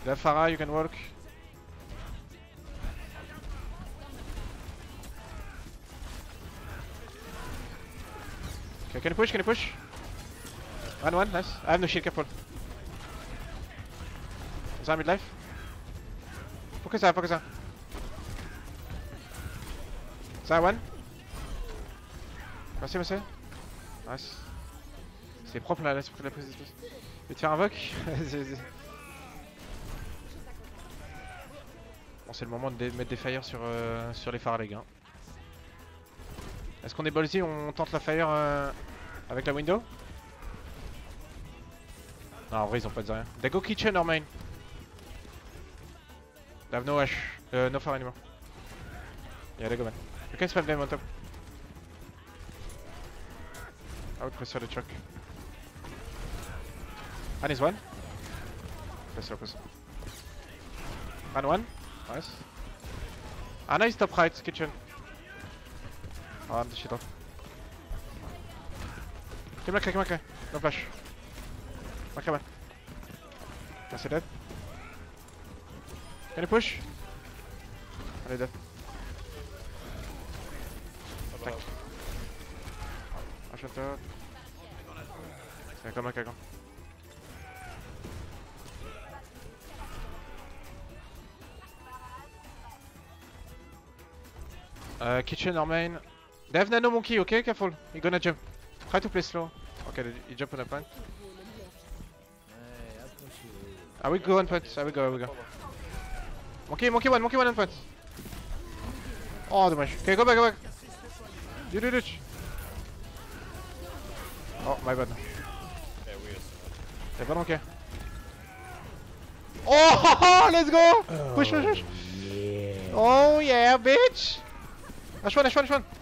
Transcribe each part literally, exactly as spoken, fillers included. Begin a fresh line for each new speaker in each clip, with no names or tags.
Left Farah, you can walk. Okay, can you push? Can you push? One, one, nice. I have no shield, careful. Is that mid life? Focus that, focus that. Is that one? Merci, merci. Nice. C'est propre là, là, sur la prise d'espace. Je vais te faire un voc. Bon, c'est le moment de mettre des fires sur, euh, sur les phares, les gars. Est-ce qu'on est ballsy? On tente la fire euh, avec la window? Non, en vrai, ils ont pas de rien. They go kitchen or main. They have no ash. Uh, no fire anymore. Yeah, they go man. You can spam them on top. I would prefer the truck. And is one. Press up, press up. And one. Nice. Ah, nice top right, kitchen. Oh, I'm the shit off. Keep back, keep back. No flash. Okay, man. That's it dead. Can you push? Allez, dead. Tac. Achète-toi. C'est comme un cagan. Uh, kitchen or main. They have nano monkey, okay? Careful. You're gonna jump. Try to play slow. Okay, you jump on the plant. I will go on point. I will go, I will go. Monkey, monkey one, monkey one on point. Oh, dommage. Okay, go back, go back. You do it. Oh, my bad. C'est pas ok. Oh, let's go! Oh, push, push, push. Yeah. Oh yeah, bitch! H one, H one, H one.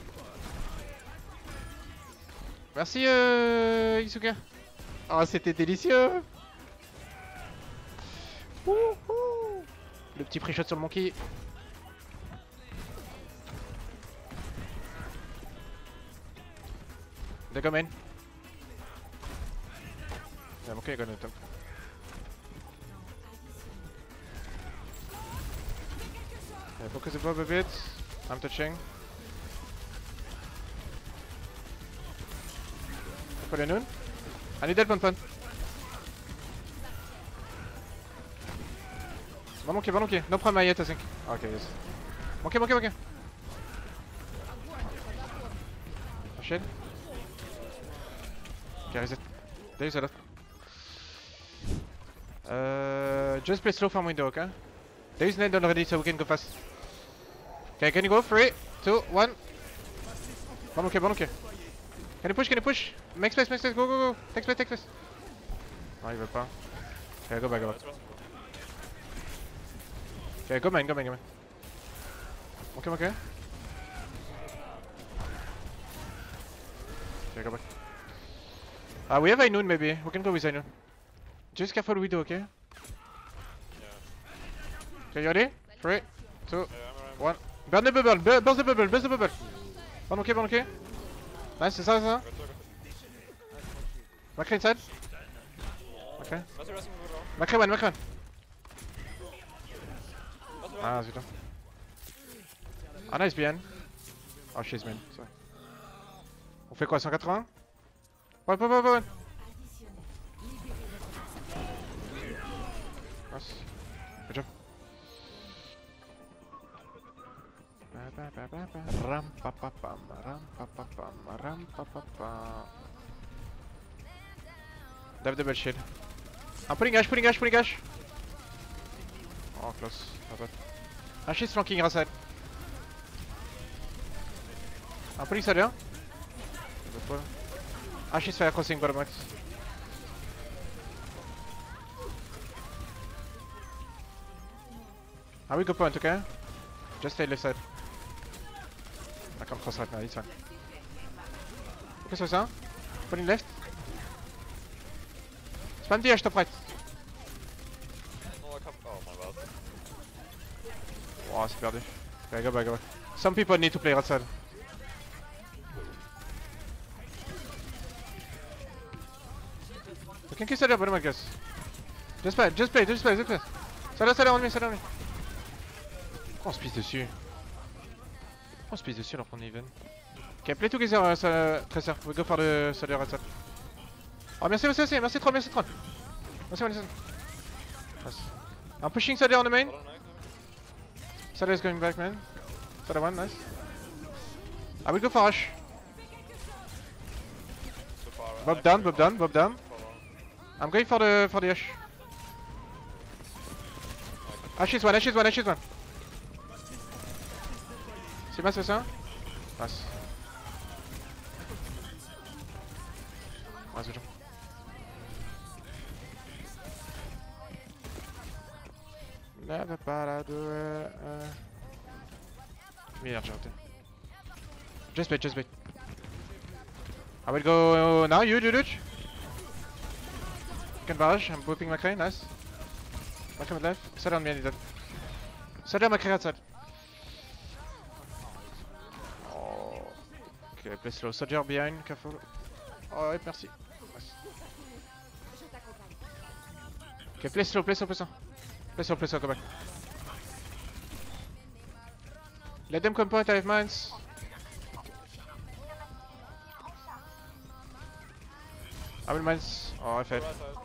Merci euh, Isuka. Oh, c'était délicieux. Ouh, ouh. Le petit pre-shot sur le monkey. They go main. Yeah, monkey go no top. Yeah, focus above a bit. I'm touching. Put a noon. I need that one pun. One monkey, one monkey. No problem yet, I think. Okay, yes. Monkey, monkey, monkey. Oh shit. Okay, reset. There is a lot. Uh, just play slow from window, okay? There is nade already, so we can go fast. Okay, can you go? Three, two, one. One monkey, one monkey. Can you push? Can you push? Make space, make space, go, go, go. Take space, take space. Non, il veut pas. Ok, go back, go back. Ok, go main, go main, go main. Ok, ok. Ok, go back. Ah, uh, we have Ainun maybe. We can go with Ainun. Just careful we do, okay? Okay, you ready? Three, two, one. Burn the bubble, burn the bubble, burn the bubble. Bon, ok, bon, ok. Nice, c'est ça, c'est ça. Macré inside. Ok. Macré one, Macré one. Ah, zut. Ah, nice, bien. Oh, she's main. Sorry. On fait quoi, cent quatre-vingts? Ouais, ouais, ouais, ouais. Nice. Good job. Ram pa pa pam, ram pa pa pam, ram pa pa pam. They have double shield. I'm putting Ash, putting Ash, putting Ash. Oh, close. Not bad. Ash is flanking right side. I'm putting side here. Ash is fire crossing bottom max. I will go point, okay? Just stay left side. I can't cross right now, it's fine. Focus sur ça. Pulling left. Spam D H top right.
Oh, I can't. Oh, my bad.
Oh, c'est perdu. Okay, go back, go back. Some people need to play right side. We can kiss it up, bottom I guess. Just play, just play, just play, just play. Ça là, ça là, on met, ça là, on met. Pourquoi on se pisse dessus? Pourquoi on se pisse dessus alors qu'on est even? Ok, play together, uh, so, Tracer. We go for the soldier right side. Oh, merci, merci, merci, merci troll, merci troll. Merci, merci. Nice. I'm pushing soldier on the main. Soldier is going back, man. Soldier one, nice. I will go for rush. Bob down, Bob down, Bob down. I'm going for the for the Ash. Ash is one, Ash is one, Ash is one. C'est pas c'est ça? Nice. Nice, good job. Never para do it. Meilleur, j'ai raté. Just wait, just wait. I will go now, you do it. You can barrage, I'm whipping Macrae, nice. Macrae with life. Set on me, I need that. Set on Macrae outside. Oh. Okay, play slow. Soldier behind, careful. Oh, ouais, merci. Nice. Okay, play slow, play slow, play slow. Play slow, play slow, go back. Let them come point, I have mines. I will mines. Oh, F F.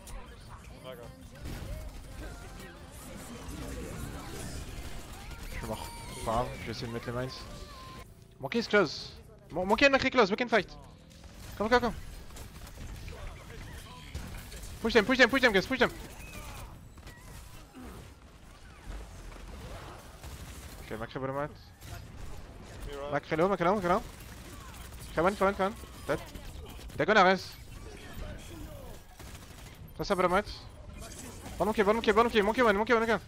Je suis mort. Pas grave, je vais essayer de mettre les mines. Monkey is close. Mon Monkey and Macrae close, we can fight. Come, come, come. Push them, push them, push them, guys, push them. Okay, Macrae bottom right. Macrae low, Macrae low, Macrae low. Come on, come on, come on. Dead. They're gonna res. Ça, ça bottom right. Bon monkey, bon monkey, bon monkey, monkey one, monkey one, monkey one.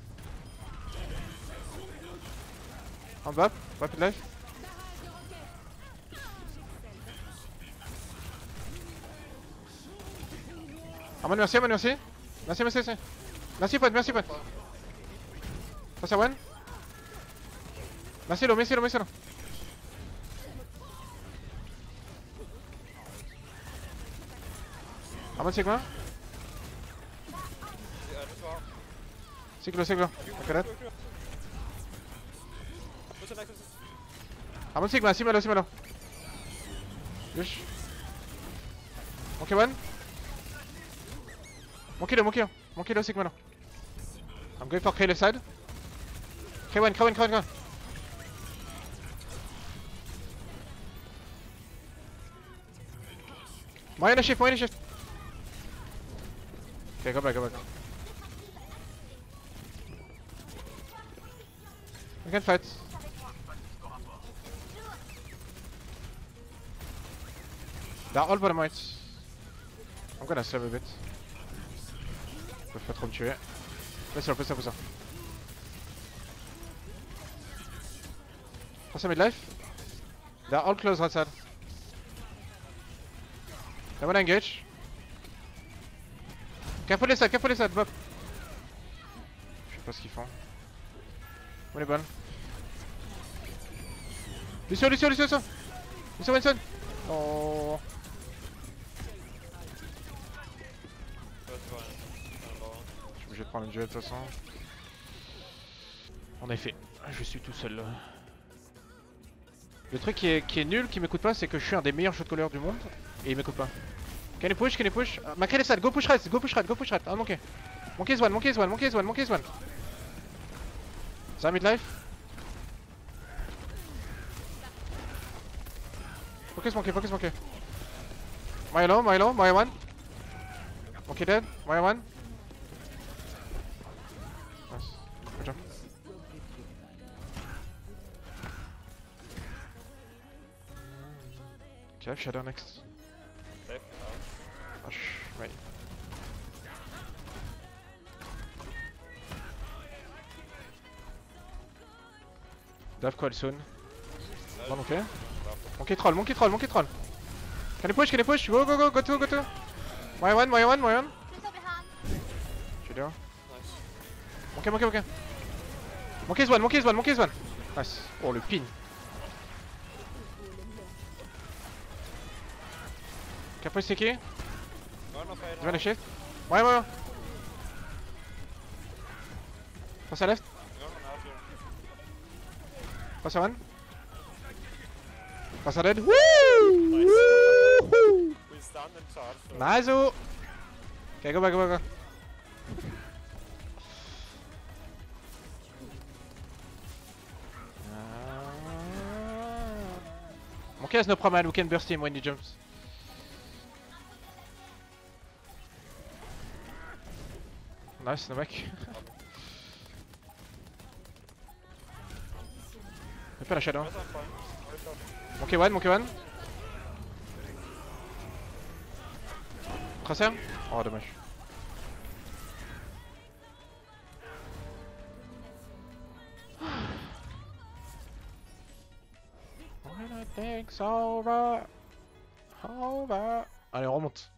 En bas, rapid life. Aman, merci, Aman, merci. Merci, merci, merci. Merci, pote, merci, pote. Ça, ça one. Merci, lo, merci, lo, merci, lo. Aman, c'est quoi? Siglo, siglo. Ok, dead. Aman, sigma, sigma, lo, sigma, lo. Yush. Monkey one. Monkey low, monkey low. Monkey low, sigma, lo. I'm going for K left side. K one, K one, K one, K one. Moyen shift, moyen shift. Okay, go back, go back. We can fight. They're all bottom right. I'm gonna save a bit. Ils peuvent pas trop me tuer. Fais ça, fais ça, fais ça. Passe à mid-life. They're all close right side. They wanna engage. Careful les sides, careful les sides, Bob. Je sais pas ce qu'ils font. On est bon. Lucio, Lucio, Lucio, Lucio. Lucio, Winston. Oh. Je suis obligé de prendre une duel de toute façon. En effet, je suis tout seul là. Le truc qui est, qui est nul, qui m'écoute pas, c'est que je suis un des meilleurs shotcallers du monde et il m'écoute pas. Can you push, can you push? Uh, Macrae left side, go push right, go push right, go push right. Ah, monkey. Monkey is one, monkey is one, monkey is one, monkey is one. Ça mid life. Focus monkey, focus monkey. Moyen low, moyen low, moyen one. Monkey dead, moyen one. Nice, good job. Okay, I have shadow next. Hush, right. Dive call soon. Bon, ok. Monkey troll, monkey troll, monkey troll. Can you push, can you push? Go, go, go, go to, go to. My one, my one, my one. Je suis dehors. Monkey, monkey, monkey. Monkey is one, monkey is one, monkey is one. Nice. Oh, le pin. Capo c'est qui? Tu vas les shift? Ouais, ouais, ouais. Passe à left. Passe à one. Passe à dead. Woo! Woohoo! Nice! Okay, go back, go back, go. Okay, there's no problem, we can burst him when he jumps. Nice, no back. Fais pas la shadow. Monkey one, monkey one. Crosshair. Oh, dommage. When I think's over, over. Allez, on remonte.